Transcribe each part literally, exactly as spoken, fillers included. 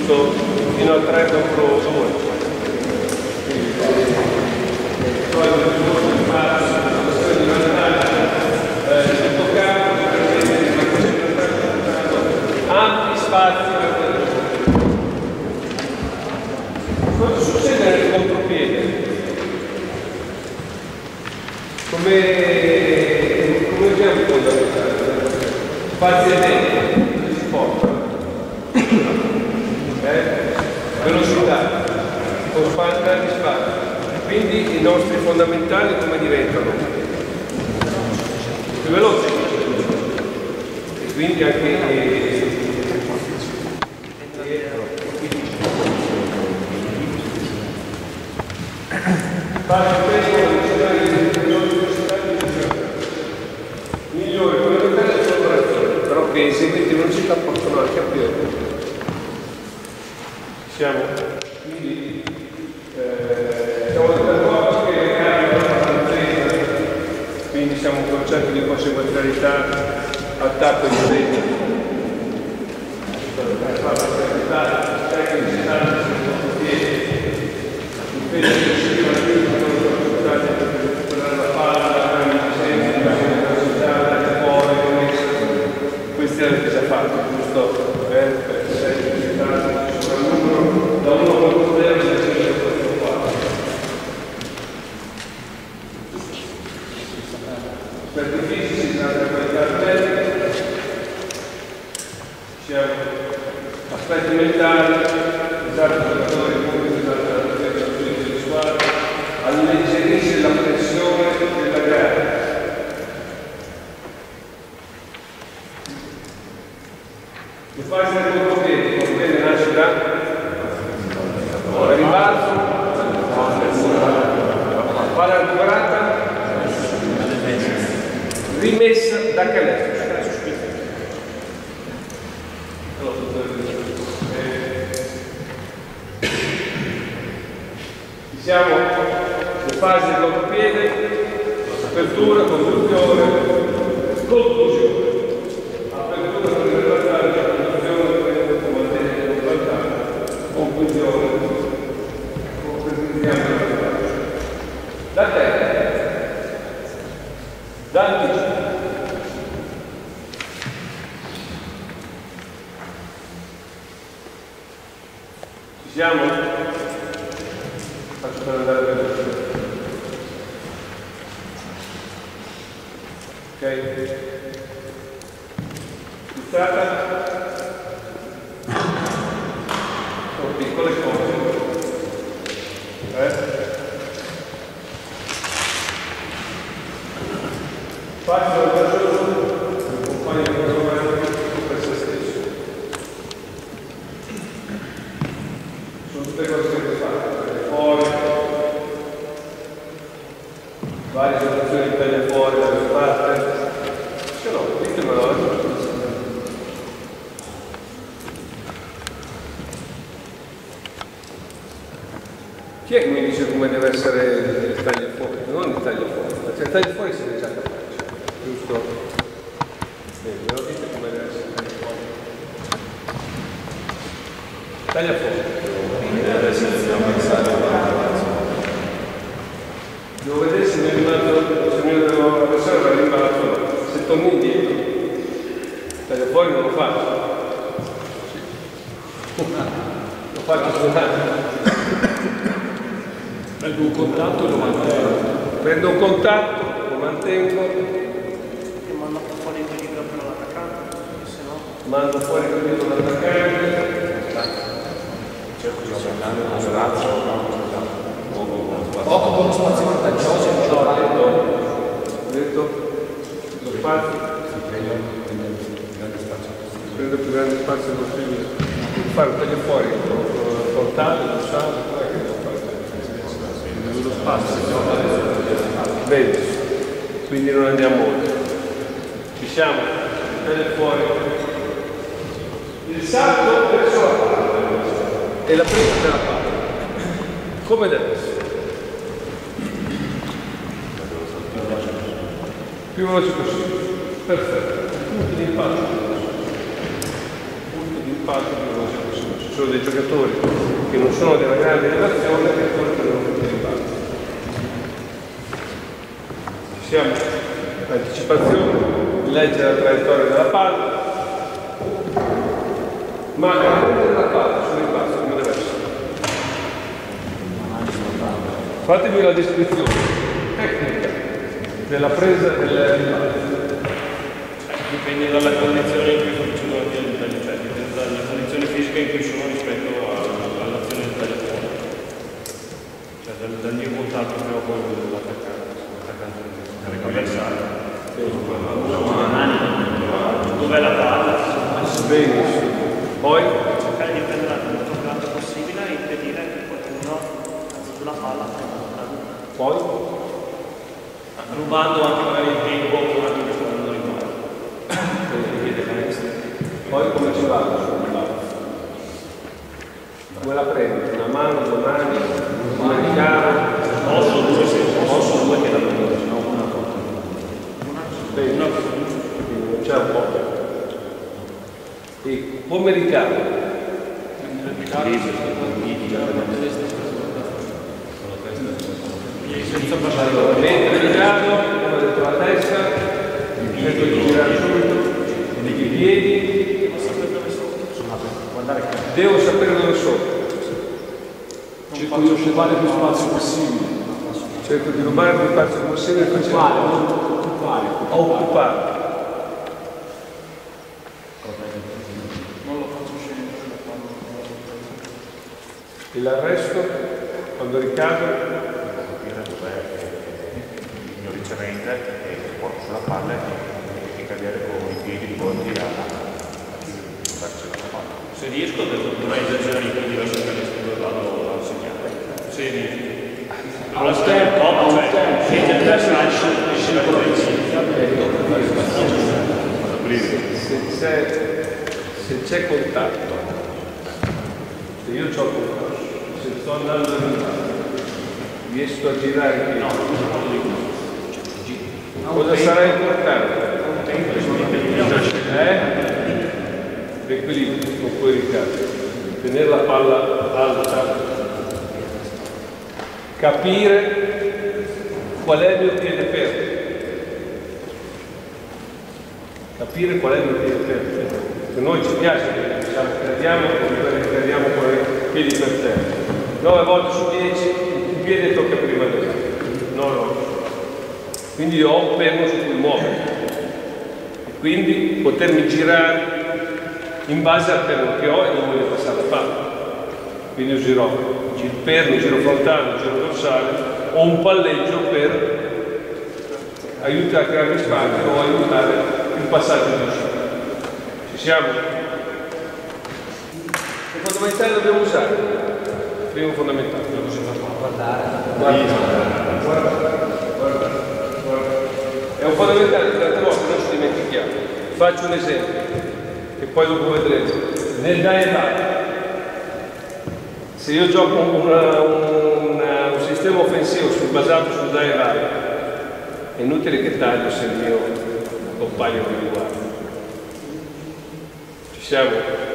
giusto? Fino a tre dopo due. Poi il passo, la questione di vantaggio, il toccamento, ampi spazi per te. Cosa succede nel contropiede? Come, come usiamo fondamentale? Spazi e tempo si portano. Eh? Velocità, con tanti spazi. Quindi i nostri fondamentali come diventano? Più veloci. E quindi anche faccio questo migliore fondamentale è collaborazione, però che eseguiti in velocità possono anche aprire. Siamo quindi eh, siamo d'accordo che le cariche quindi siamo un concetto di conseguenzialità attacco di segno. Questi erano già fatti, giusto? Da uno con zero e questo qua. Aspetti fisici, altre qualità atletica, siamo aspetti mentali, esatto, giocatori pubblici, esatto, la squadra, alleggerisce la pressione della gara. Le fasi del contropiede, il contropiede nasce da ribalzo, palla recuperata, rimessa da canestro. Siamo le fasi del contropiede, apertura, conduzione, conclusione. Apertura per il vantaggio, conduzione per mantenere il vantaggio, conclusione, concretizziamo il vantaggio. Da terra, da anticipo. Ci siamo? Faccio per andare veloce. Ok? Iniziata. Sono piccole cose. Eh? Faccio il raggioso, il compagno di lavoro per se stesso. Sono tutte cose che devo fare. Fuori, varie situazioni di pelle fuori dalle parte, se no, ditemelo. Chi è che mi dice come deve essere il taglio fuori? Non il taglio fuori, perché il taglio fuori si è già capace, giusto? Bene, me lo dite come deve essere il taglio fuori? Taglia fuori. Devo vedere se mi è rimasto, se mi la persona va rimbalzo, se torno indietro, taglia fuori non lo faccio. Lo faccio soltanto. Prendo un contatto e lo mantengo. Prendo un contatto, lo mantengo. E mando fuori il equilibrio per l'attaccante, se no. Mando fuori il equilibrio per l'attaccante. Cerco di osservare uno spazio, Occupo uno spazio vantaggioso, ho detto, ho detto, lo spazio, prendo più grande spazio possibile, fare un taglio fuori, frontale, dorsale, non è che devo fare lo spazio, bene, quindi non andiamo oltre, ci siamo, taglio fuori, il salto verso la palla e la presa della palla, come deve essere? Più veloce possibile. Perfetto. Punto di impatto. Punto di impatto più veloce possibile. Ci sono dei giocatori che non sono della grande elevazione e ancora prendono tutti i balli. Ci siamo, anticipazione, leggere la traiettoria della palla, ma la presa della palla sul ribasso come deve essere. Fatemi la descrizione tecnica della presa del ribasso. Dipende dalla condizione in cui funziona il taglio, cioè dipende dalla condizione fisica in cui sono rispetto all'azione del tagliatore. Cioè dal, dal mio contatto che ho con l'attaccante, l'attaccante avversario. Dov'è la palla? Benissimo. Poi cercare di prenderla il più grande possibile e impedire che qualcuno alzi la palla prenda. Poi rubando anche magari il tempo durante il secondo rimane. Poi come ci vado sul ribasso? Come la prendi? Una mano, due mani, una di cara? Posso due, se posso due che la prendo, se no una cosa. Bene, quindi non c'è un po'. E come ricavo? Senza passare Mentre ricavo, come ho detto la testa, cerco di girare subito, i piedi, devo sapere dove sono. Cerco di occupare più spazio possibile. Cerco di rubare più spazio possibile facendo Occupare. a occupare. Non lo faccio scendere quando... E l'arresto, quando ricado, capire dov'è il mio ricevente e porto sulla palla e cadere con i piedi rivolti a verso la palla. Se riesco dovrei esagerare i piedi verso il canestro dove vado a segnare. Se riesco. Allora se è top, cioè scende il bersaglio e scende se c'è contatto, se io ho contatto, se sto andando in riesco a girare il piede. Cosa sarà importante? Eh? L'equilibrio con cui ricade. Tenere la palla alta. Capire qual è il mio piede fermo. Capire qual è il mio piede fermo. Se noi ci piace, diciamo, crediamo crediamo con i piedi per terra. nove volte su dieci il piede tocca prima dell'altro. No, no. Quindi io ho un fermo su cui muovere. E quindi potermi girare in base al fermo che ho e non voglio passare la palla. Quindi userò il perno, il giro frontale, il giro dorsale o un palleggio per aiutare a creare spazio o aiutare il passaggio di uscita. Ci siamo? Le fondamentali dobbiamo usare. Primo fondamentale. Guardare. Guarda, guarda, guarda, guarda. È un fondamentale che tante volte non ci dimentichiamo. Faccio un esempio e poi dopo vedrete. Nel die se io gioco una, una, un sistema offensivo sul, basato sul die è inutile che taglio se il mio compagno mi riguarda. Ci siamo?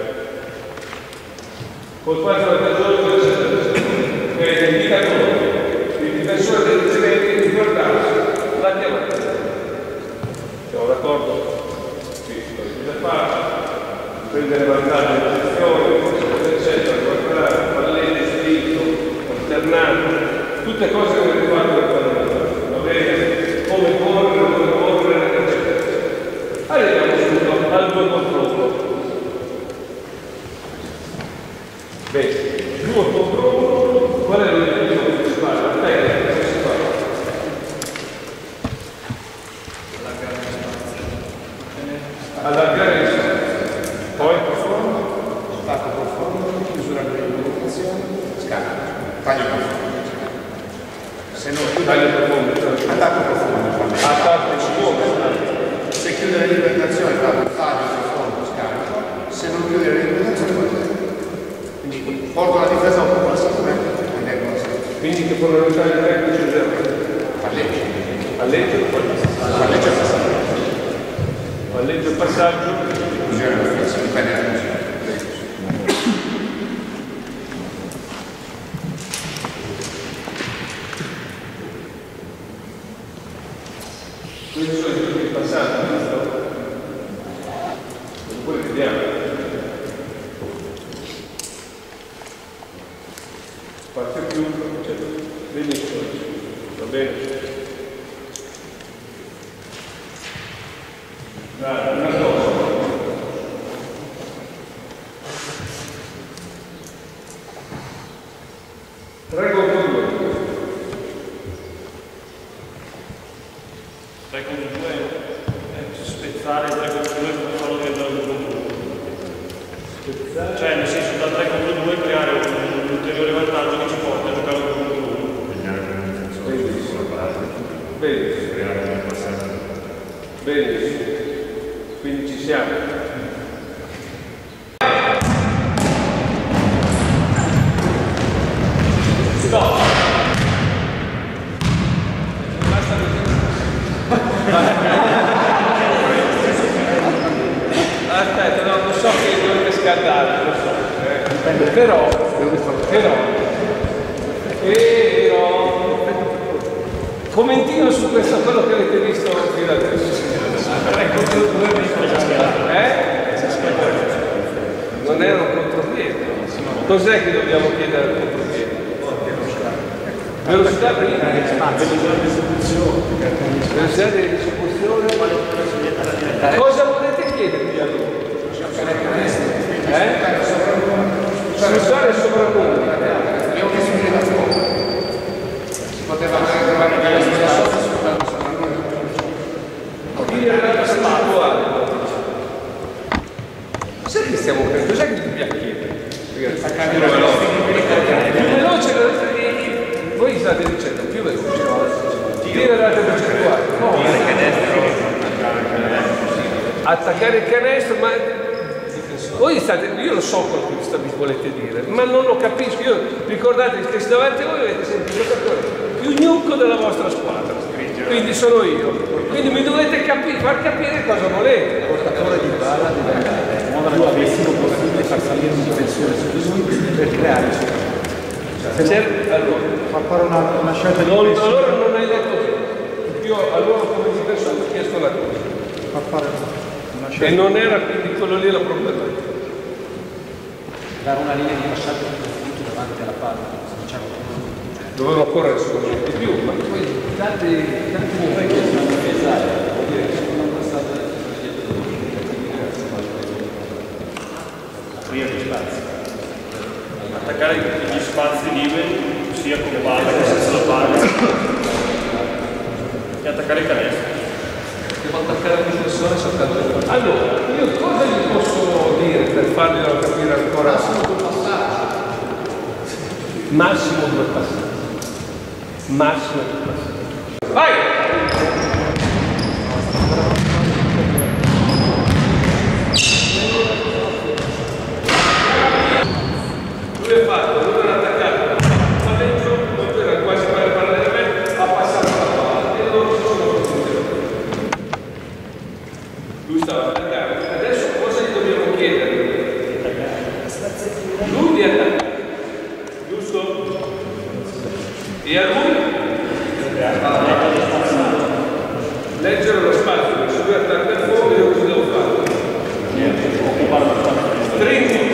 Col fatto della cagione che è l'indicatore, il difensore del ricevente di guardarsi, la chiamata. Siamo d'accordo? Sì, cosa fare? Prendere vantaggio in posizione, eccetera, guardare, palleggio, spinto, alternato, tutte cose che avete fatto per fare va bene? Come correre, come correre, eccetera. Arriviamo subito al due contro uno. Bene, due contro uno, qual è l'obiettivo principale? La tecnica che si fa? Allargare il spazio. Poi profondo, Attacco profondo, chiusura dell'educazione, scala, taglio profondo. Se non chiude taglio profondo, attacco profondo, attacco profondo. se chiude l'alimentazione fa un taglio profondo, scarico, se non chiude l'alimentazione quindi porto la difesa un po' sicuramente ed è così. Quindi che fondamentale tecnici usiamo? Palleggio. Palleggio e Palleggio e passaggio. Palleggio e passaggio. Dipende dalla funzione. passato, giusto? Poi vediamo. Parte più, cioè, benissimo, va bene? Una, una cosa. tre contro due. tre contro due è spezzare tre contro due per farlo diventare due contro uno. Spezzare? Cioè nel senso da tre contro due creare un ulteriore vantaggio che ci porta a giocare due contro uno. Bene. Bene. Quindi ci siamo. Stop! Aspetta, no, non so che dovete scaldare, lo so. Eh. Però, però, però, commentino su questo quello che avete visto fino adesso. Eh? Non era un contropiede. Cos'è che dobbiamo chiedere al contropiede? Velocità prima, velocità di esecuzione. Velocità di esecuzione. Cosa volete chiedermi allora? Eh? Sfruttare il sopravvento. Abbiamo chiesto di da fuoco. Si poteva andare a trovare il canestro da sotto e sfruttare il sopravvento. Quindi è una cosa manuale. Cos'è che stiamo per? Cos'è che dobbiamo chiedere? Più veloce, voi state dicendo più veloce. Tira l'altra percentuale. Attaccare il canestro, ma voi state, io lo so quello che vi volete dire, ma non lo capisco. Io ricordate che davanti a voi avete sempre il giocatore più gnocco della vostra squadra, quindi sono io. Quindi mi dovete capire, far capire cosa volete. Il portatore di palla deve muovere più avessimo possibile far salire in difensione su lui per creare il suo. Allora, fa fare una, una scelta di non, difensione. allora non hai detto che io allora come difensore ho chiesto una cosa. Fa fare una scelta. E non era quindi quello lì la problematica. Dare una linea di passaggio più davanti alla palla. Diciamo. Dovevano correre sicuramente di più, ma poi tanti tanti momenti che sono pesati, vuol dire che sono passato Via gli spazi. Attaccare gli spazi liberi sia con palla che senza la palla e attaccare il canestro. devo attaccare il difensore soltanto. Allora, io cosa gli posso dire per farglielo capire ancora? Massimo due passaggi. Massimo due passaggi. Massimo due passaggi. Vai! Lui ha fatto, lui non ha attaccato, ma dentro, dopo era quasi per parlare a me, ha passato la palla e loro si sono costruiti. Lui stava attaccando. Adesso cosa gli dobbiamo chiedere? Lui di attaccare, giusto? E a lui? Leggere lo spazio, se lui attacca il fuoco, io cosa devo fare? Stringo.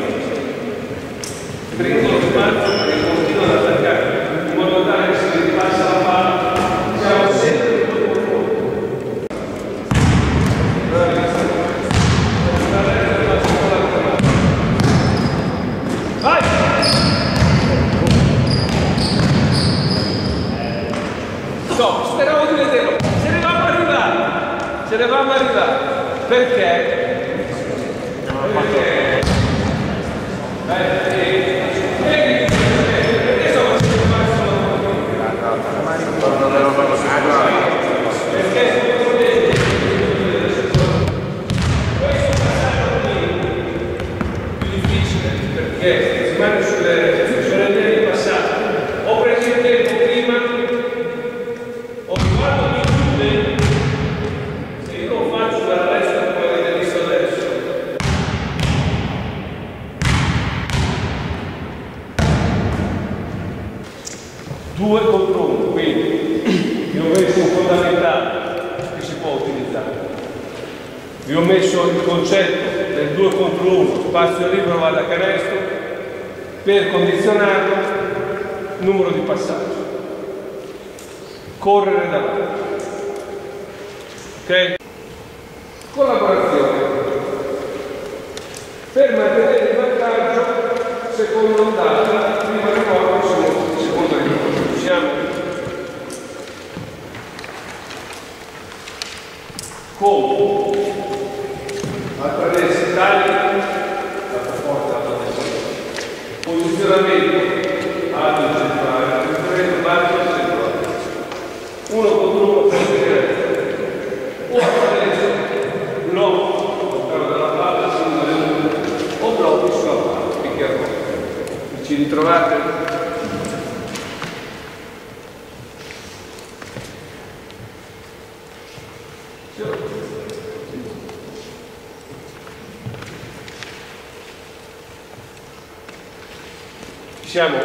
Stringo lo spazio e continuo ad attaccare, in modo tale che se ripassa la palla, siamo sempre in quel fuoco. Vai! Stop, speravo di vederlo. Ce ne vam arrivare. Ce ne vam arrivare. Perché? Perché? Perché? Perché sto facendo il massimo? Perché? Questo passaggio qui più difficile, perché si rimane sulle, sulle linee di passaggio. Ho preso il tempo prima, ho guardato mi chiude, se io non faccio dalla destra come avete visto ho messo il concetto del due contro uno, spazio libero va da canestro, per condizionarlo, numero di passaggi. Correre davanti. Ok? Collaborazione. Per mantenere il vantaggio, seconda ondata, prima ricordo, seconda ricordo. Siamo come attraverso tagli, la porta posizionamento alto centrale, posizionamento basso centrale, uno contro uno per diretto, o attraverso blocco dalla palla o blocchi sulla palla, picchiarone. Ci ritrovate? Siamo?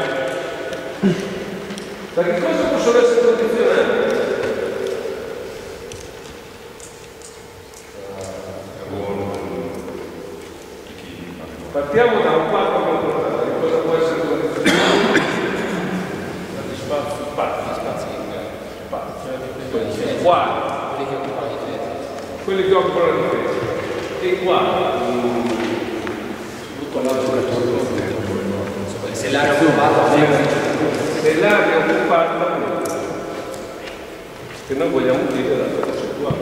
Da che cosa possono essere condizionati? Partiamo da un quadro controllato. Che cosa può essere condizionato? Spazio, spazio, spazio, spazio. Qua. Quelli che occupano la difesa. E qua. Se l'area è occupata, se l'area è occupata, che noi vogliamo dire la percentuale.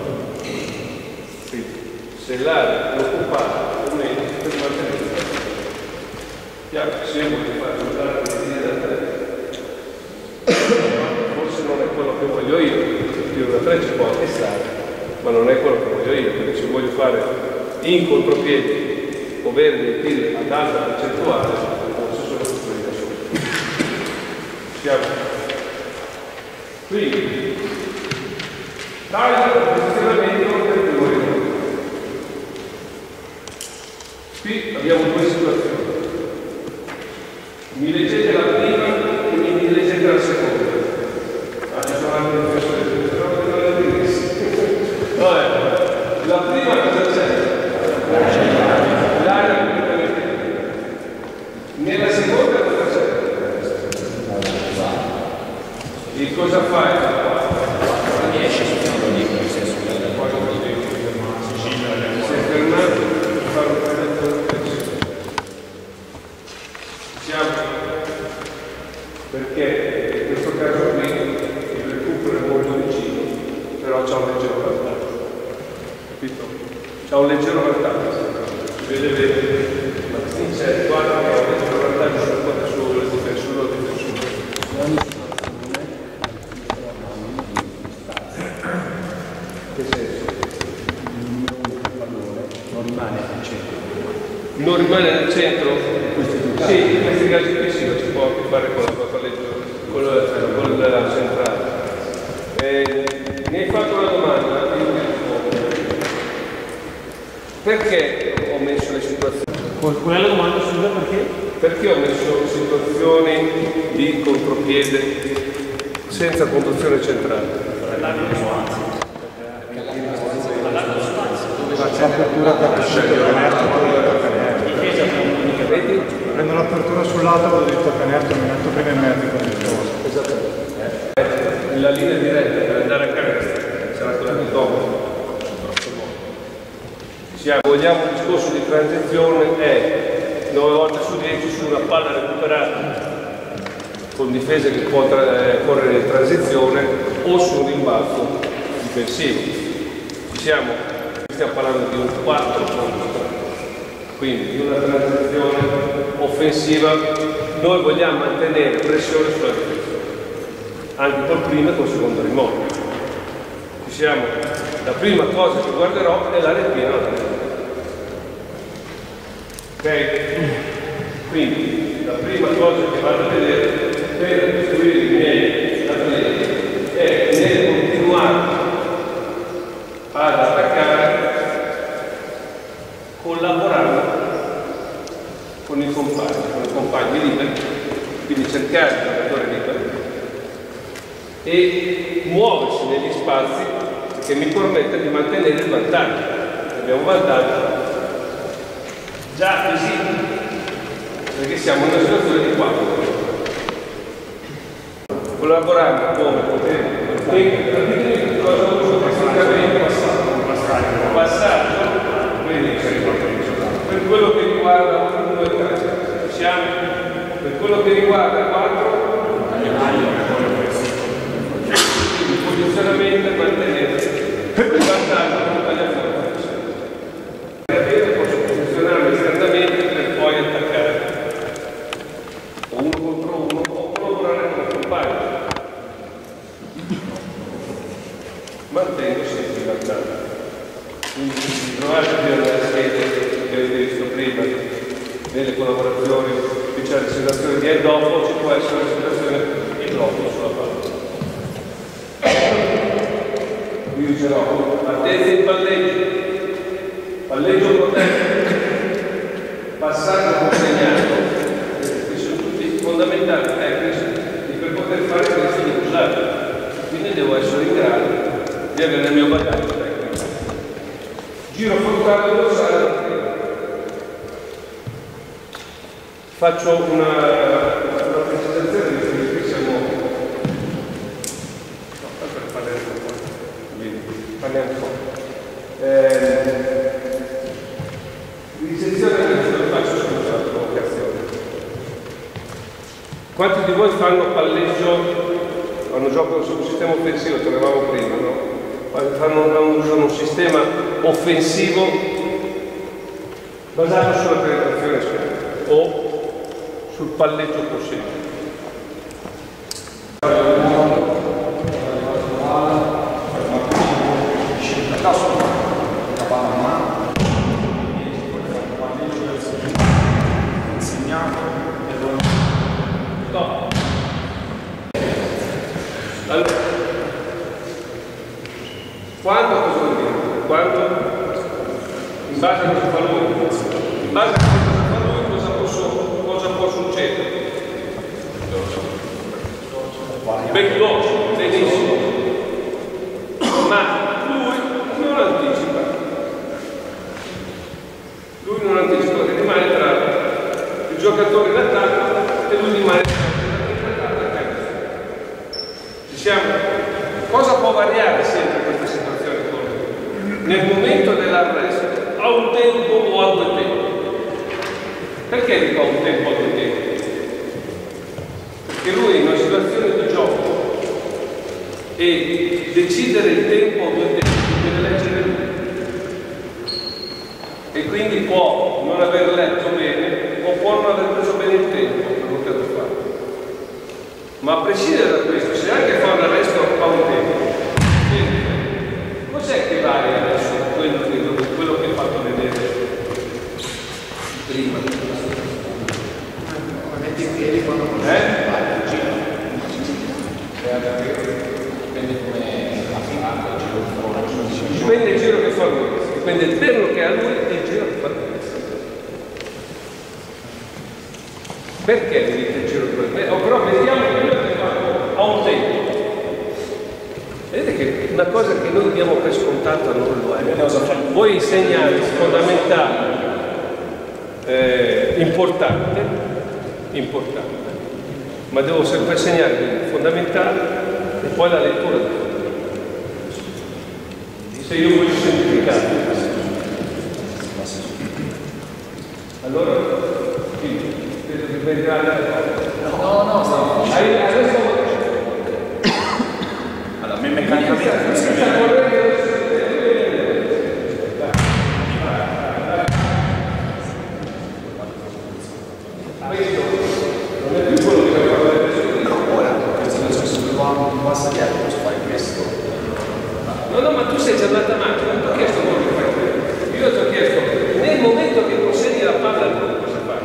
Se l'area è occupata, o meno, per mantenere il chiaro, se io voglio fare giocare da tre, forse non è quello che voglio io, il tiro da tre ci può anche stare, ma non è quello che voglio io, perché se voglio fare in contropiedi o avere dei tiri ad alta percentuale, siamo. Quindi, taglio il posizionamento del primo ricordo. Qui abbiamo due situazioni. Mi leggete la prima e mi leggete la seconda. Ah, ci sono anche le persone, però non le diresti. Vabbè, la prima cosa c'è? L'area completamente. Nella seconda cosa c'è? E cosa fai? riesce a dire nel senso che si è fermato per fare un pezzo siamo perché in questo caso qui il recupero è molto vicino, però c'è un leggero vantaggio, capito? C'è un leggero vantaggio, si vede bene, ma qui c'è guarda che ha un leggero vantaggio sulle difensure o difensure. Che senso? non rimane al centro. Non rimane nel centro? Sì, in questi casi qui sì, si può anche fare con la palleggio, con la, con la centrale. Eh, mi hai fatto una domanda, perché ho messo le situazioni? Qual è la domanda, scusa, perché? Perché ho messo situazioni di contropiede senza conduzione centrale? L'apertura da prendo l'apertura sul lato, ho detto canestro, mi metto bene in mezzo. Esattamente. La linea diretta per andare a canestro sarà quella del dopo. Se vogliamo un discorso di transizione è nove volte su dieci su una palla recuperata con difesa che può correre in transizione o su un rimbalzo difensivo. Ci siamo? Stiamo parlando di un quattro contro tre, quindi di una transizione offensiva. Noi vogliamo mantenere pressione sulla difesa, anche col primo e col secondo rimorchio. Ci siamo? La prima cosa che guarderò è l'area piena. Ok? Quindi la prima cosa che vado a vedere per costruire i miei atleti è nel continuare ad attaccare collaborando con i compagni, con i compagni liberi, quindi cercare il giocatore libero e muoversi negli spazi che mi permette di mantenere il vantaggio. abbiamo vantaggio già così, perché siamo in una situazione di quattro. Collaborando come potete, cosa uso praticamente? Passaggio, per quello che riguarda uno, due, tre, siamo, per quello che riguarda quattro, il posizionamento e mantenere il vantaggio di tagliare fuori. Posso posizionarmi esternamente per poi attaccare o uno contro uno o collaborare con il compagno. Mantengo sempre il vantaggio. Quindi trovate le schede che avete visto prima nelle collaborazioni, qui c'è la situazione di e dopo, ci può essere la situazione e dopo sulla palla. Qui userò partenza in palleggio, palleggio protetto, passaggio consegnato, questi sono tutti fondamentali tecnici e per poter fare questo devo usarli, quindi devo essere in grado di avere il mio bagaglio tecnico. Giro frontale dorsale, faccio una, una precisazione perché qui siamo no, per parlare un po', quindi parliamo un po'. Eh, ricezione lo faccio scusa la provocazione. Quanti di voi fanno palleggio, hanno giocato sul sistema offensivo, ce l'avevamo prima, no? Fanno, usano un sistema offensivo basato sulla penetrazione esterna o sul palleggio possibile. Allora, quando cosa vuol dire? Quando in base a cosa fa lui, in base a cosa fa lui cosa, posso, cosa può succedere? Veloce, benissimo, ma lui non anticipa, lui non anticipa, che rimane tra il giocatore in attacco e lui rimane in attacco. Ci siamo? Cosa può variare sempre questa situazione? Nel momento dell'arresto, a un tempo o a due tempi? Perché dico a un tempo o a due tempi? Perché lui è in una situazione di gioco e decidere il tempo o due tempi deve leggere lui. E quindi può non aver letto bene o può non aver preso bene il tempo per poterlo fare. Ma a prescindere da questo, se anche fa un arresto a un tempo, cos'è che vale adesso quello che, quello che ho fatto vedere prima? Ma metti in piedi quando non eh? Dipende come la finale, il giro che fa. Dipende il giro che fa lui, dipende il perno che ha lui e il giro che fa lui. Perché mi dite il giro che fa lui? Oh, però vediamo quello che fa a un tempo. Vedete che una cosa che noi diamo per scontato non lo è. Voi insegnate fondamentale, eh, importante, importante, ma devo sempre segnare il fondamentale e poi la lettura del fondamentale. Se io voglio semplificare, allora, quindi, vedo che vedrà la No, no, no. adesso Allora, meccanicamente funziona. Questo non è più quello che abbiamo fatto adesso. No, ora, se non passa dietro, posso fare questo. No, no, ma tu sei già andata avanti, non ti ho chiesto quello che fai te. Io ti ho chiesto, nel momento che consegni la palla al gol, cosa fai?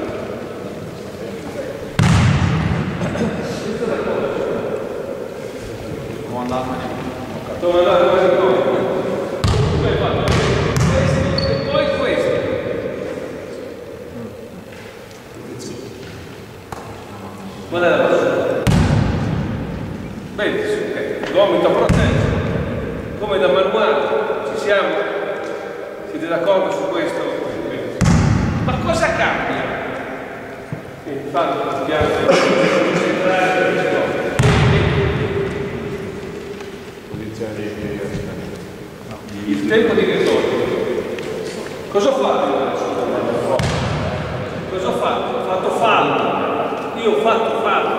Questa è la cosa. Come andarmene? Devo andare quasi al gol. Tu hai fatto questo e poi questo. Qual è la cosa? Vedi, ok, gomito protetto. Come da manuale, ci siamo? Siete Siete d'accordo su questo? Ma cosa cambia? Infatti, il piano centrale il tempo di ritorno. Cosa ho fatto adesso? Cosa ho fatto? Ho fatto fallo. Io ho fatto fallo.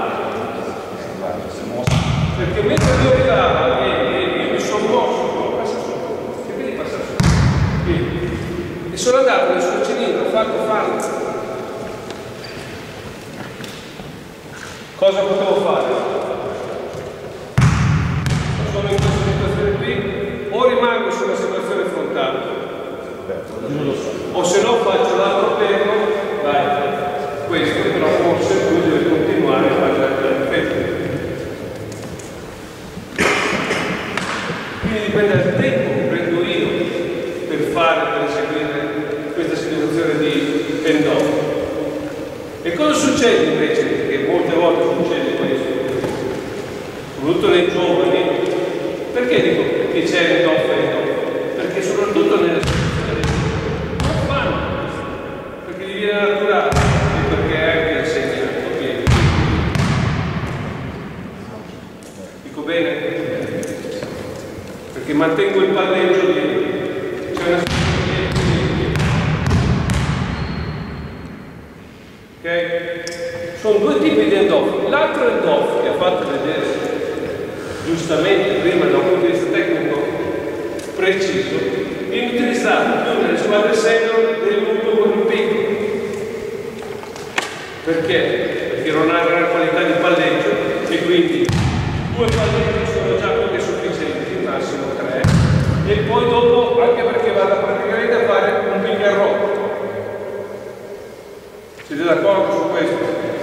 Perché mentre io arrivavo e io mi sono mosso, passa su. Che devi passare su? E sono andato nel suo cilindro, ho fatto fallo. Cosa potevo fare? Sono in questa situazione qui, o rimango sulla situazione frontale, o se no faccio l'altro tempo, dai, questo però forse lui deve continuare a fare la difesa. Quindi dipende dal tempo che prendo io per fare, per eseguire questa situazione di end-off. E cosa succede invece? Perché molte volte succede questo, soprattutto nei giovani. Perché dico che c'è end-off e end-off? Perché soprattutto nelle situazioni non fanno, perché gli viene naturale e perché è anche insegnato bene. Dico bene? Perché mantengo il palleggio di... c'è una ok? Sono due tipi di end-off. L'altro end-off che ha fatto vedere giustamente prima da un punto di vista tecnico preciso viene utilizzato più nelle squadre senior del lungo con il picco. Perché? Perché non ha gran qualità di palleggio e quindi due palleggi sono già più che sufficienti, massimo tre, e poi dopo anche perché vado praticamente a fare un pick and roll. Siete d'accordo su questo?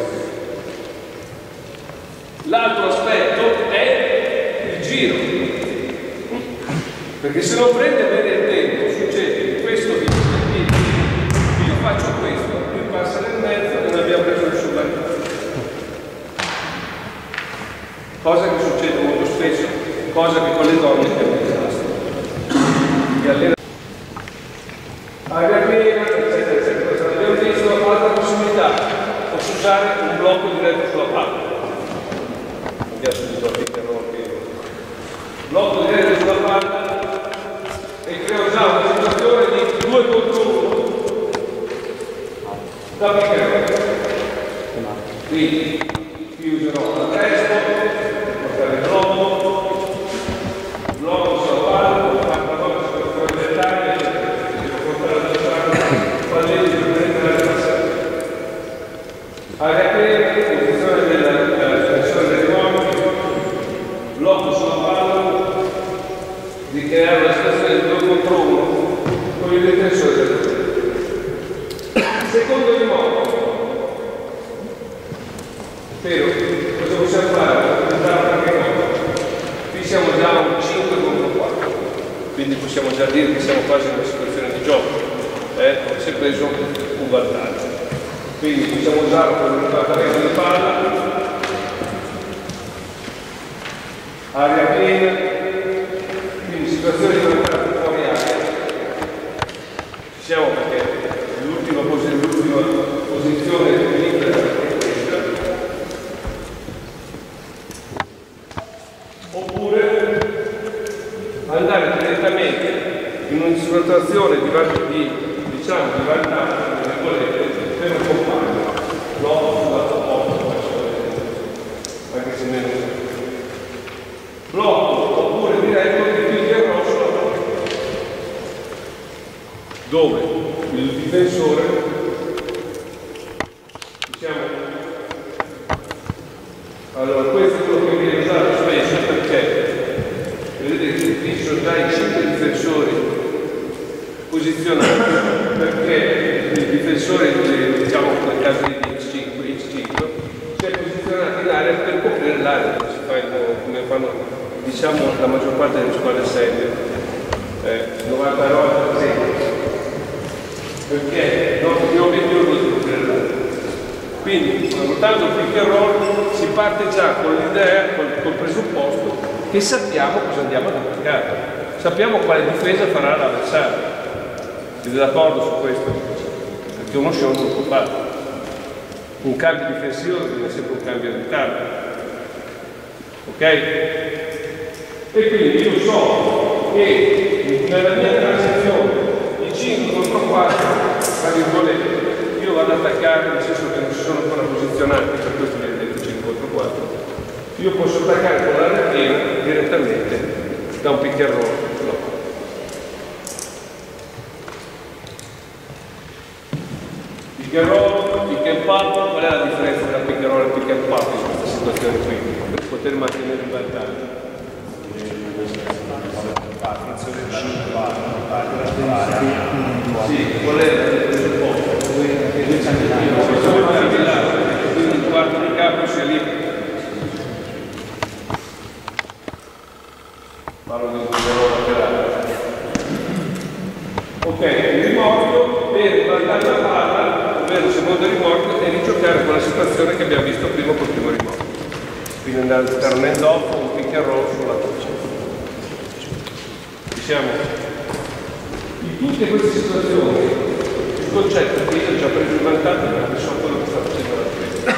L'altro aspetto è il giro, perché se non prende bene il tempo succede che questo viene, io faccio questo, lui passa nel mezzo e non abbiamo preso nessun vantaggio. Cosa che succede molto spesso, cosa che con le donne è un disastro. Aria piena, eccetera, eccetera. Abbiamo visto altra possibilità, posso usare un blocco diretto sulla palla. Andiamo subito a pick and roll. Blocco diretto sulla palla e creo già una situazione di due contro uno da pick and roll. Quindi qui userò la testa, portare il blocco, blocco sulla palla, fare una volta sulla dettagli, devo portare la palla, palletti per prendere la passata. Aria piena, posizione della tensione del corpo, blocco sulla palla, di creare una situazione di due contro uno con il difensore del corpo. Secondo di modo, però cosa possiamo fare? Qui siamo già a un cinque contro quattro, quindi possiamo già dire che siamo quasi in una situazione di gioco, eh? Si è preso un vantaggio. Quindi possiamo usare la carriera di palla, aria piena, quindi situazione di vantaggio fuori aria. Ci siamo perché l'ultima posizione libera è questa. Oppure andare direttamente in una situazione di, di, diciamo, di vantaggio per un compagno, no? Sull'altro porto, anche se meno. Blocco oppure diretto di pick and roll sulla porta, dove il difensore, diciamo, allora questo è quello che viene usato spesso perché vedete che qui ci sono già i cinque difensori posizionati, perché il difensore, diciamo nel caso di X cinque, X cinque, si è posizionato in area per coprire l'area, come fanno, diciamo, la maggior parte delle squadre serie, eh, novantanove per cento, perché il mio obiettivo è quello di coprire l'area. Quindi, portando il pick and roll, si parte già con l'idea, col, col presupposto che sappiamo cosa andiamo ad applicare, sappiamo quale difesa farà l'avversario. Siete d'accordo su questo? Perché uno show non può fare. Un cambio difensivo deve sempre un cambio di cambio. Ok? E quindi io so che nella mia transizione di cinque contro quattro, tra virgolette, io vado ad attaccare, nel senso che non si sono ancora posizionati, per questo viene detto cinque contro quattro, io posso attaccare con l'area piena direttamente da un pick and roll sulla palla. Pick and roll, pick and pop, qual è la differenza tra pick and roll e pick and pop in questa situazione qui? Per poter mantenere il vantaggio. Sì, qual è il presupposto? Quindi il quarto di campo sia libero. Parlo di un laterale. Ok, il rimorchio per il vantaggio a palla, ovvero il secondo rimorchio, è rigiocare quella situazione che abbiamo visto prima col primo rimorchio. Quindi andare a giocare un end off o un pick and roll sulla torcia. Diciamo, in tutte queste situazioni il concetto è che io ho già preso il vantaggio perché so quello che sta facendo la difesa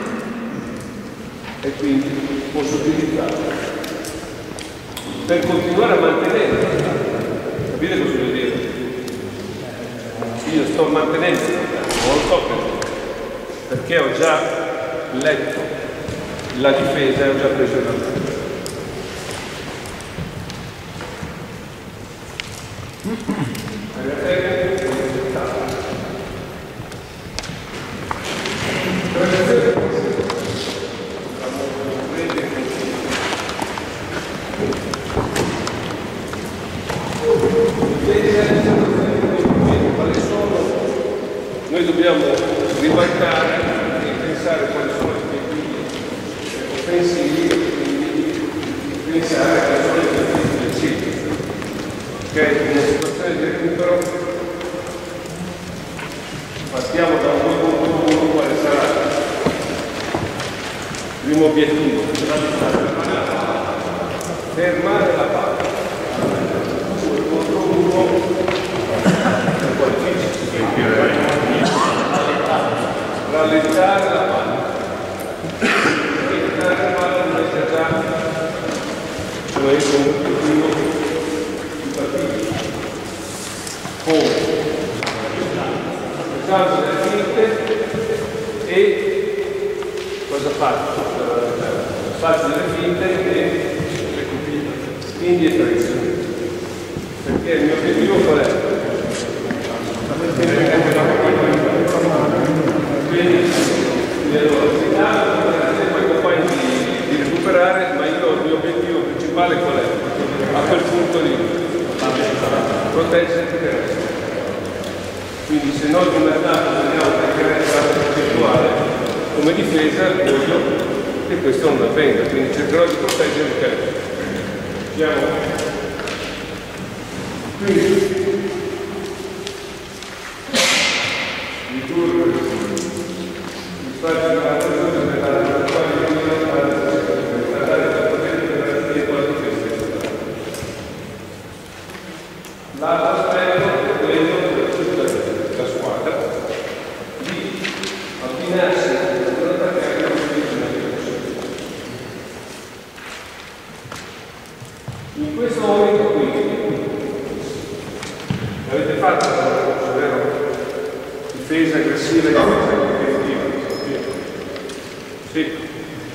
e quindi posso utilizzarlo per continuare a mantenere il vantaggio. Capite cosa voglio dire? Io sto mantenendo il vantaggio, non lo so perché ho già letto la difesa e ho già preso il vantaggio. Noi dobbiamo ribaltare e pensare quali sono gli obiettivi offensivi e pensare quali sono gli obiettivi difensivi. Ok? In una situazione di recupero partiamo da un due contro uno, quale sarà il primo obiettivo? Fermare la palla. due contro uno, rallentare la palla. Rallentare la palla non è già, cioè con un obiettivo di partita. Come? Usando le finte e cosa faccio? Faccio delle finte e indietreggiazione. Perché il mio obiettivo qual è? Quindi allora, ai compagni di, di recuperare, ma io il mio obiettivo principale qual è? A quel punto lì proteggere il terreno. Quindi se noi come attacco vogliamo attaccare il tratto percentuale, come difesa voglio che questo non avvenga, quindi cercherò di proteggere il terreno. Siamo? Quindi l'altro aspetto è quello per tutta la squadra di abbinarsi ad attaccare il possibile. In questo momento qui avete fatto una cosa, vero? Difesa aggressiva e difesa difensiva. Sì.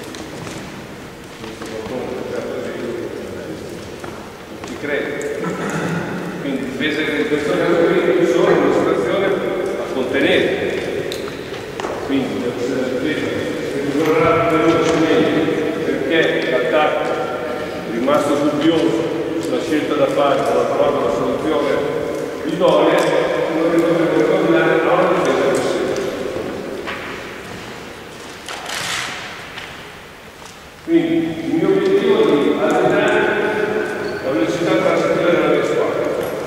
Ci credo. Quindi difesa in questo caso qui sono in una situazione a contenere. Quindi la difesa che dovrà velocemente perché l'attacco è rimasto dubbioso sulla scelta da fare, non ha trovato la soluzione idonea, non dovrebbe combinare la difesa possibile. Quindi il mio obiettivo è di allenare la velocità transitiva della mia squadra.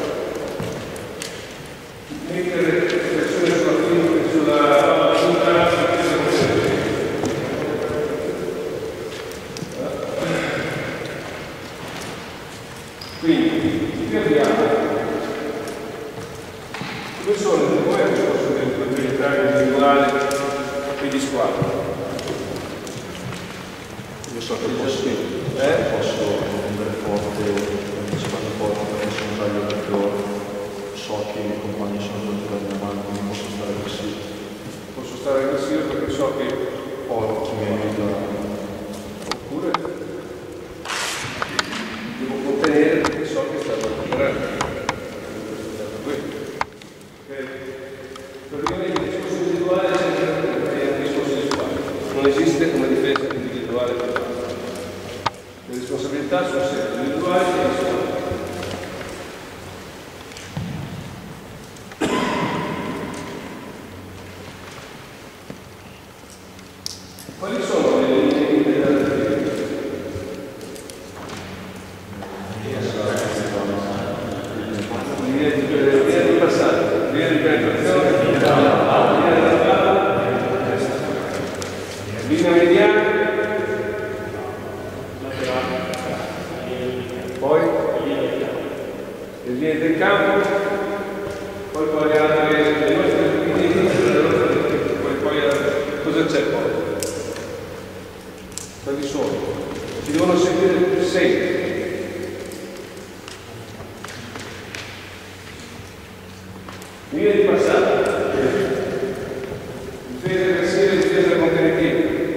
Mettere pressione sulla finta, sulla punta, quindi qui abbiamo stare aggressivo perché so che ho chi mi aiuta, oppure devo contenere perché so che sta recuperando. Praticamente il discorso individuale è sempre un discorso individuale, non esiste una difesa individuale. Le responsabilità sono sempre individuali e individuali. Quali sono le linee della difesa? Linea di passaggio, linea di penetrazione, linea mediana, poi le linee del campo, poi poi altre le nostre linee, poi poi cosa c'è poi? Quali sono? Si devono seguire sempre. Linea di passaggio, difesa aggressiva e difesa contenitiva.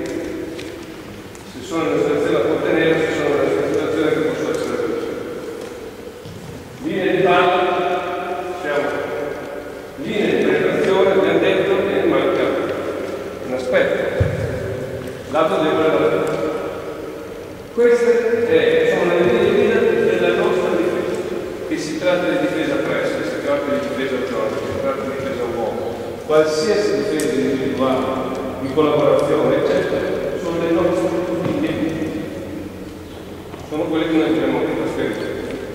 Se sono nella situazione da contenere, se sono nella situazione che posso essere veloce. Linea di palla, siamo. Linea di penetrazione, abbiamo detto, e manca un aspetto. Lato debole della difesa. Queste sono le linee guida della nostra difesa. Che si tratta di difesa presso, che si tratta di difesa giornale, che si tratta di difesa uomo. Qualsiasi difesa individuale, di collaborazione, eccetera, sono le nostre linee guida. Sono quelle che noi abbiamo anche trasferito.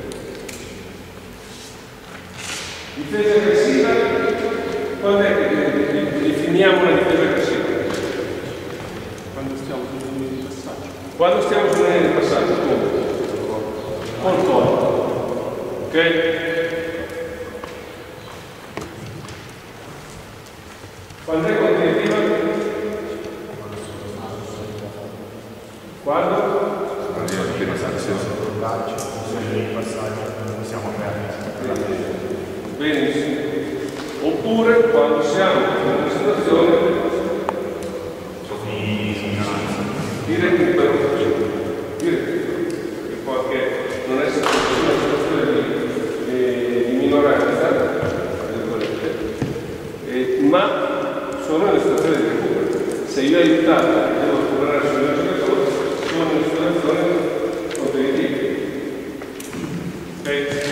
Difesa aggressiva, quando è che definiamo una difesa aggressiva? Quando stiamo sulla linea di passaggio. Quando stiamo sulla linea di passaggio, come? Col corpo. Ok? Quando è contenitiva? Quando? Quando io prima sanzione sul braccio, di passaggio, non siamo aperti. Benissimo. Oppure quando siamo in una situazione di recupero, di recupero, che può anche non essere una situazione di, eh, di minoranza, eh, ma sono in una situazione di recupero. Se io aiutato devo recuperare sul mio giocatore, sono in una situazione contenitiva. Ok?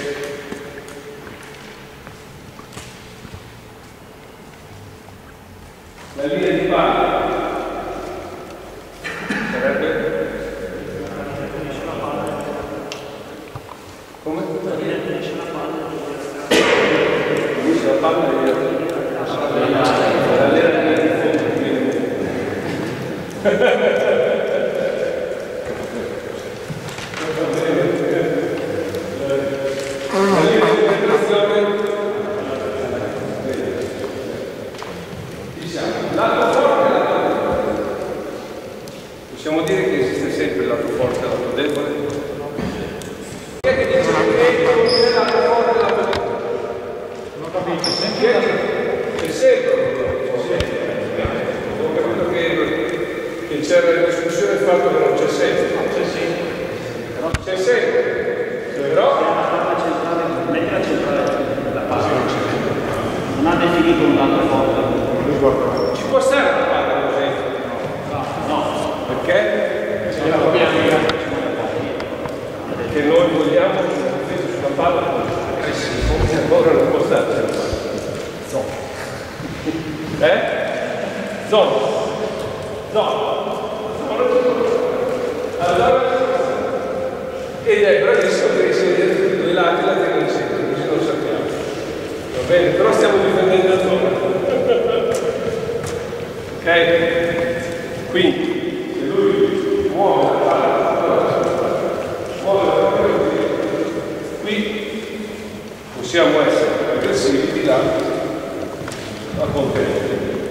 La linea di palla sarebbe come? Finisce la palla finisce la palla e la linea di fondo la linea di penetrazione diciamo lato forte e lato debole. Possiamo dire che esiste sempre il lato forte e il lato debole? Chi è che dice che non c'è il lato forte e il lato debole? Non capito. Chi è che c'è sempre? Ho capito che, che c'era in discussione il fatto che non c'è sempre. C'è sempre. C'è sempre. Però non ha definito un lato forte. ci può stare una palla così? No, Perché? Perché noi vogliamo una difesa sulla palla forse ancora non può stare. Eh? Zona. Zona. Allora, ed è bravissimo che sia dietro i due lati la tenga in centro, così non sappiamo. Va bene, però stiamo difendendo la zona. Ok? Quindi, se lui muove la palla, muove la palla, qui possiamo essere aggressivi di là a contenere.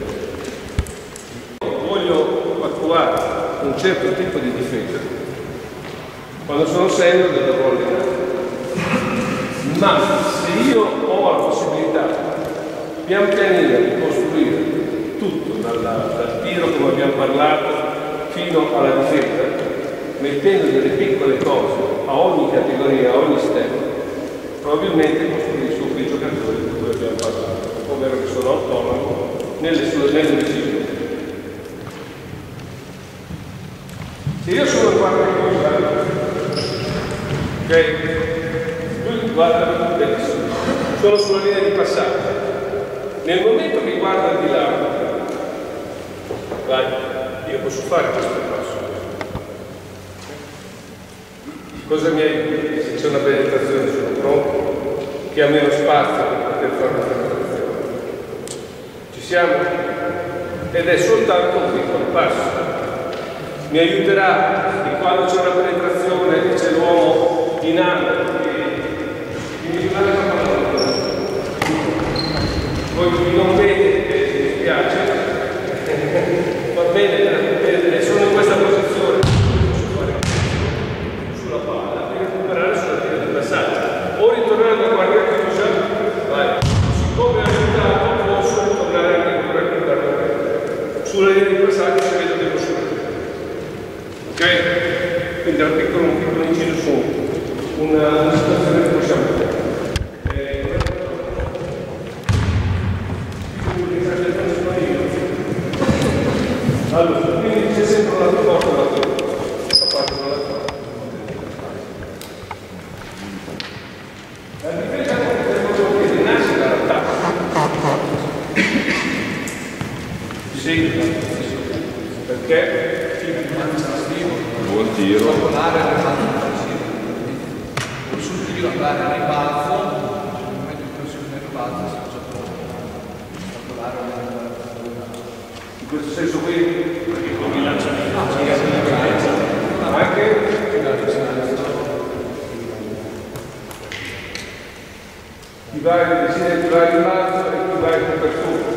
Voglio attuare un certo tipo di difesa. Quando sono senior devo ordinare. Ma se io ho la possibilità pian pianino di costruire tutto, dalla, dal tiro come abbiamo parlato fino alla difesa, mettendo delle piccole cose a ogni categoria, a ogni step, probabilmente costruisco quei giocatori di cui abbiamo parlato, ovvero che sono autonomi nelle sue nelle decisioni. Se io sono il quarto cosa, ok? Lui guarda benissimo, sono sulla linea di passaggio. Nel momento che guarda al di là, vai, io posso fare questo passo. Cosa mi aiuta? Se c'è una penetrazione sono pronto, che ha meno spazio per poter fare una penetrazione. Ci siamo? Ed è soltanto un piccolo passo. Mi aiuterà che quando c'è una penetrazione e c'è l'uomo in alto che mi rimane la parola. Voi non vedete, mi spiace, va bene, sono in questa posizione, sulla palla, per recuperare sulla linea di passaggio. O ritornando a guardare chiusa, vai, siccome ha aiutato, posso ritornare anche a recuperare. Sulla linea di passaggio si vede che posso fare. Ok? Quindi al piccolo, un piccolo inciso su una, una situazione che possiamo fare. Allora, quindi c'è sempre una porta da parte della porta. La difesa che nasce dall'attacco. Sì, perché? Buon tiro. Sul tiro andare a ribalzo, nel momento in cui si mette il ribalzo si faccia calcolare in questo senso qui, perché con bilanciamento anche chi va decide chi va in balzo e chi va in copertura.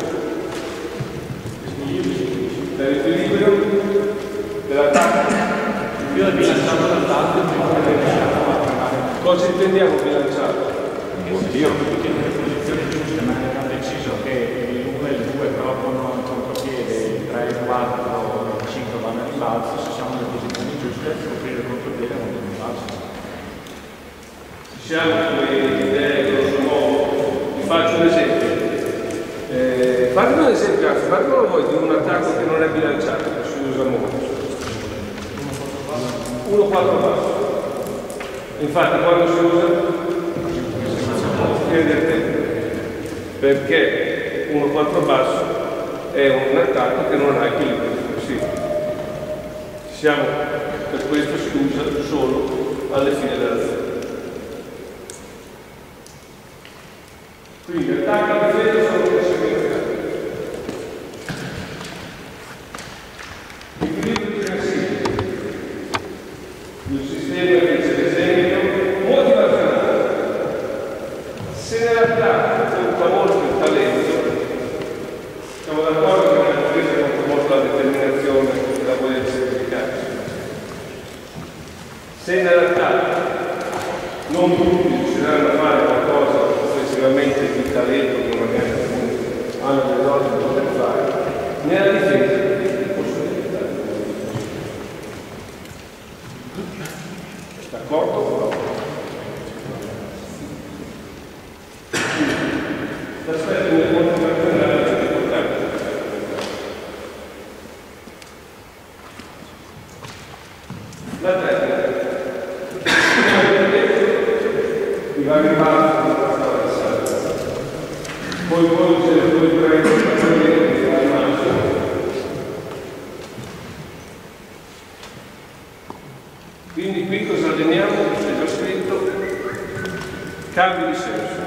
Dell'equilibrio dell'attacco. io ho bilanciato dall'alto Cosa intendiamo bilanciato? Buon tiro. Le posizioni giuste, ma abbiamo deciso che l'uno e il due provano il contropiede, il tre e il quattro e il cinque vanno a ribalzo, se siamo nelle posizioni giuste, scoprire il contropiede non è ribalzo. Ci siamo come idee, grosso modo. Vi faccio un esempio. Eh, fatemi un esempio, anzi, fatemelo voi di un attacco che non è bilanciato, che si usa molto. uno quattro basso. Infatti quando si usa vedete, perché uno quattro basso è un attacco che non ha equilibrio difensivo. Siamo, per questo si usa solo alle fine dell'azione. Quindi attacco e difesa sono conseguenziali. Equilibrio difensivo. Il sistema invece, ad esempio, motivazionale. Se nell'attacco conta molto il talento, siamo d'accordo che nella difesa conta molto la determinazione e la voglia di sacrificarsi. Se nell'attacco non tutti riusciranno a fare qualcosa offensivamente di talento che magari hanno delle cose da poter fare, nella difesa possono diventare. D'accordo? L'aspetto motivazionale è importante. La tecnica. I vari passi di questa avversaria. Poi poi c'è il tuo prego di fare massimo. Quindi qui cosa alleniamo? C'è già scritto cambio di senso.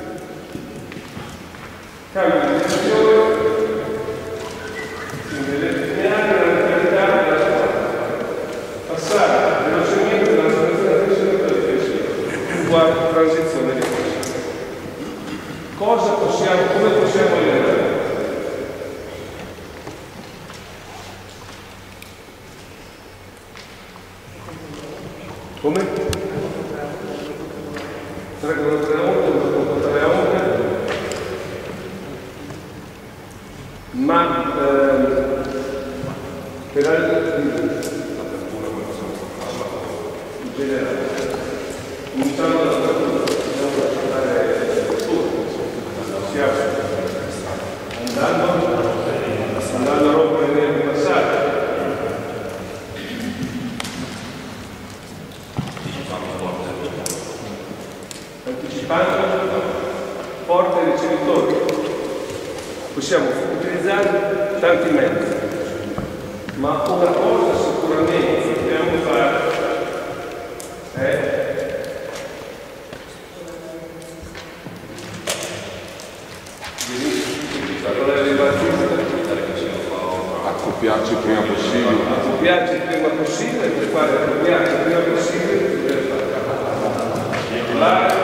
Cambio di direzione, quindi determinare la mentalità della squadra. Passare velocemente dalla situazione offensiva alla difensiva. Uguale transizione di questo. Cosa possiamo, come possiamo allenare? Come? tre contro tre a uno, due contro tre a uno. Ma ehm, per altri in generale, cominciamo da andando, andando a rompere nel passaggio. Anticipando porta e ricevitori. Possiamo utilizzare tanti mezzi, ma una cosa sicuramente dobbiamo fare è accoppiarci il prima possibile. Accoppiarci il prima possibile, per fare accoppiarci il prima possibile, per fare.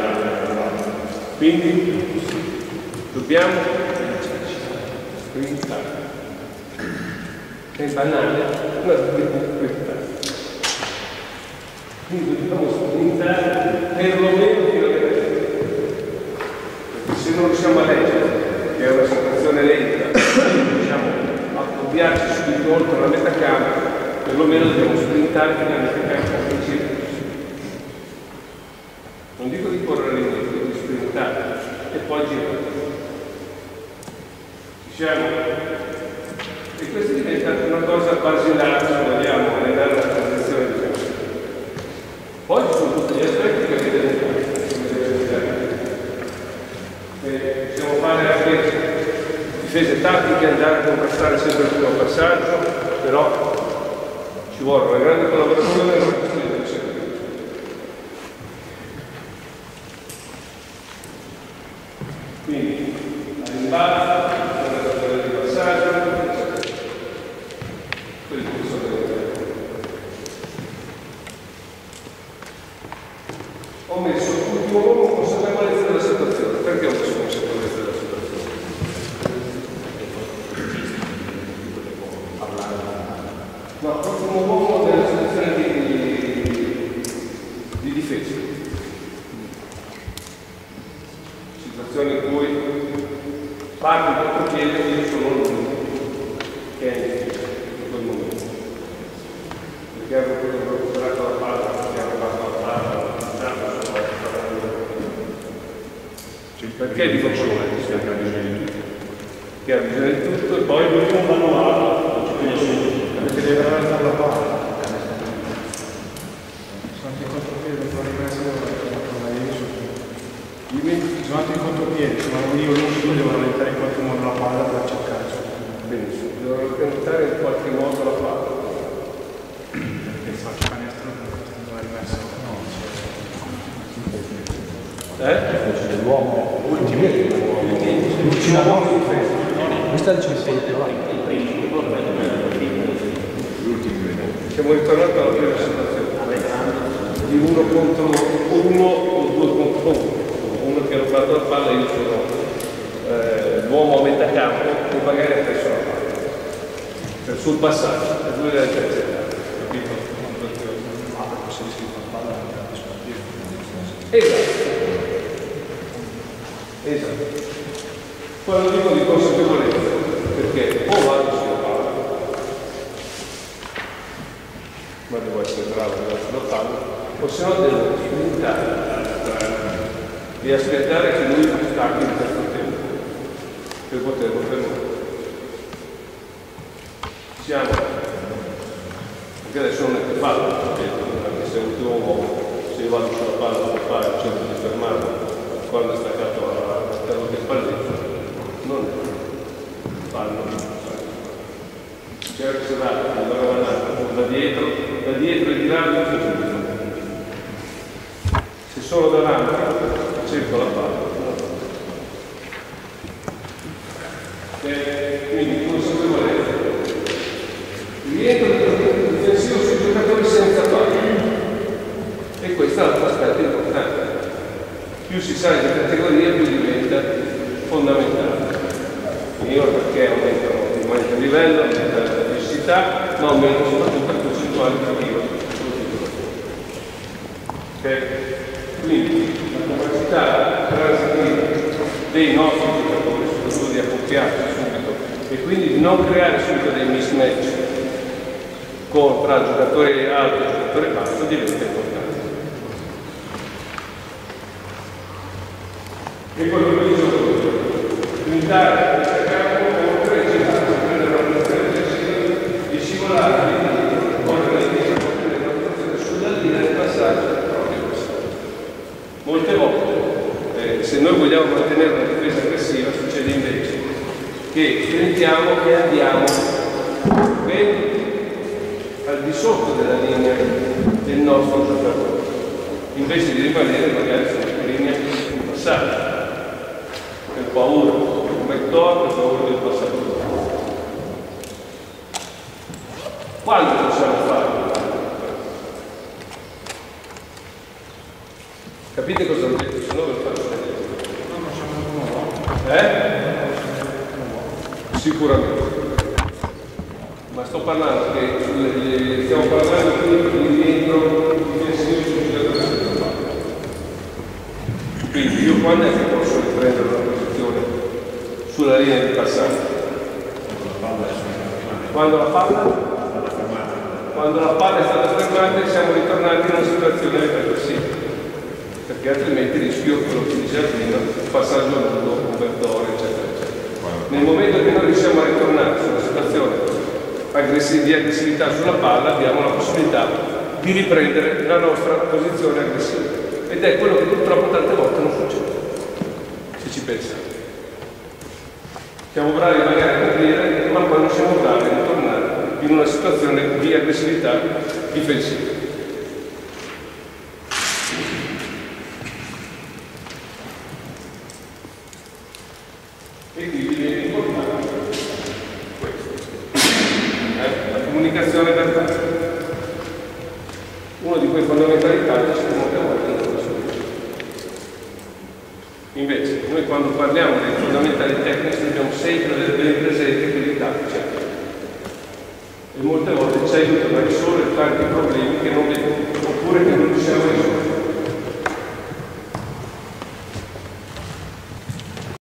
Quindi dobbiamo sprintare. È banale, ma dobbiamo sprintare. Quindi dobbiamo sprintare perlomeno fino a vedere. Perché se non riusciamo a leggere, che è una situazione lenta, diciamo, accoppiarci subito oltre la metà campo, perlomeno dobbiamo sprintare fino alla metà campo principio. Non dico di correre indietro, di sprintare e poi girare. Ci siamo? E questo diventa una cosa basilare, se vogliamo, allenare la transizione di campo. Poi ci sono tutti gli aspetti che vedete come possiamo fare anche difese tattiche, andare a contrastare sempre il primo passaggio, però ci vuole una grande collaborazione e una questione del servizio. Quindi all'imbalzo, una di passaggio, per il corso del ho messo l'ultimo uomo consapevolezza della situazione. Perché ho messo consapevolezza della situazione? No, l'ultimo uomo della situazione di, di difesa. Situazione in cui parti il contropiede e io sono l'unico che è in difesa in quel momento. Perché avevo quello che ho recuperato la palla, perché avevo fatto la palla, perché dico solo che ha bisogno di tutto? Che ha bisogno di tutto e poi l'ultimo manuale perché deve andare la palla. Sono anche in contropiede, non ho rimesso sono anche in contropiede, sono io l'unico devo rallentare in qualche modo la palla per cercarci. Benissimo, devo rallentare in qualche modo la palla. Perché il faccio canestro non ho rimesso. Eh? L'uomo ultimo L'ultimo uomo di difesa. questa è il centro. Siamo ritornati alla prima situazione di uno contro uno o due contro uno. Uno che ha rubato la palla e io sono eh, l'uomo a metà campo che magari ha preso la palla sul passaggio e lui l'ha intercettato, capito? Esatto. Esatto. Quando dico di consapevolezza, perché o vado sulla palla, ma devo essere bravo a andare sulla palla, o se no devo sprintare e aspettare che lui stacchi il terzo tempo per poterlo fermare. Siamo, perché adesso non è più facile, anche se è l'ultimo uomo, se io vado sulla palla per fare, cerco di fermarlo quando è staccato a terra che spalleggia, non è fallo. Cerco se va, da dietro, da dietro e di là non c'è subito. Se sono davanti, cerco la palla. E quindi consapevolezza. Il rientro del difensivo sui giocatori senza palla. E questo è un altro aspetto importante. Più si sale di categoria, più diventa fondamentale. Io perché aumentano, aumenta il livello, aumenta la velocità, ma aumenta soprattutto la percentuale di tiro. Ok? Quindi la capacità transitiva dei nostri giocatori, soprattutto di accoppiarsi subito e quindi di non creare subito dei mismatch con, tra giocatore alto e giocatore basso diventa importante. E quello che dicevo, limitare questa campo oltre e girare, prendere una posizione eccessiva, di scivolare oltre le dieci sulla linea del passaggio proprio questo. Molte volte, eh, se noi vogliamo mantenere una difesa aggressiva, succede invece che tentiamo e andiamo ben al di sotto della linea del nostro giocatore, invece di rimanere magari sulla linea di passaggio, per paura, come torno, per paura del passaggio. Quando possiamo farlo? Capite cosa ho detto? Se no ve lo faccio vedere. Eh? Sicuramente. Ma sto parlando che le, stiamo parlando qui di dentro difensivo sul giocatore del palla. Quindi io quando è che posso riprendere una posizione sulla linea di passaggio? Quando la palla? Quando la palla è stata fermata e siamo ritornati in una situazione reversibile, perché altrimenti rischio quello che diceva prima, un passaggio lungo, un verdore, eccetera, eccetera. Nel momento che noi riusciamo a ritornare su una situazione di aggressività sulla palla, abbiamo la possibilità di riprendere la nostra posizione aggressiva. Ed è quello che purtroppo tante volte non succede, se ci pensate. Siamo bravi magari a capire, ma poi non siamo bravi a ritornare in una situazione di aggressività difensiva. E quindi viene importante questo, eh? La comunicazione verbale. Uno di quei fondamentali tattici che molte volte non lo so. Invece, noi quando parliamo dei fondamentali tecnici dobbiamo sempre avere ben presente quelli tattici. E molte volte ci aiutano a risolvere tanti problemi che non vediamo.